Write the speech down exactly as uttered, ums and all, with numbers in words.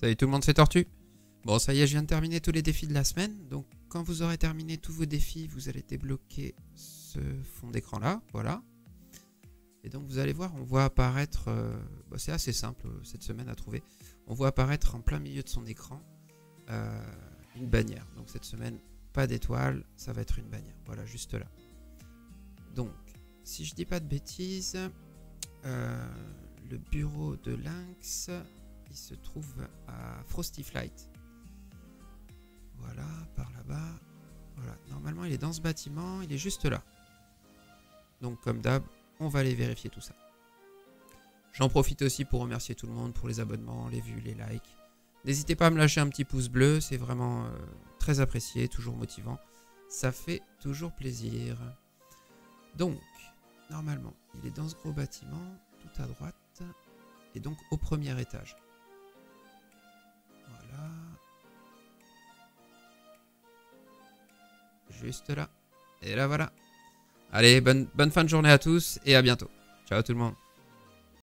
Salut tout le monde, c'est Tortue. Bon, ça y est, je viens de terminer tous les défis de la semaine. Donc, quand vous aurez terminé tous vos défis, vous allez débloquer ce fond d'écran là. Voilà. Et donc, vous allez voir, on voit apparaître... Euh, bah, c'est assez simple euh, cette semaine à trouver. On voit apparaître en plein milieu de son écran euh, une bannière. Donc, cette semaine, pas d'étoile, ça va être une bannière. Voilà, juste là. Donc, si je dis pas de bêtises, euh, le bureau de Lynx, il se trouve à Frosty Flight. Voilà, par là-bas. Voilà, normalement, il est dans ce bâtiment, il est juste là. Donc, comme d'hab, on va aller vérifier tout ça. J'en profite aussi pour remercier tout le monde pour les abonnements, les vues, les likes. N'hésitez pas à me lâcher un petit pouce bleu, c'est vraiment euh, très apprécié, toujours motivant. Ça fait toujours plaisir. Donc, normalement, il est dans ce gros bâtiment, tout à droite, et donc au premier étage. Voilà. Juste là. Et là, voilà. Allez, bonne, bonne fin de journée à tous, et à bientôt. Ciao tout le monde.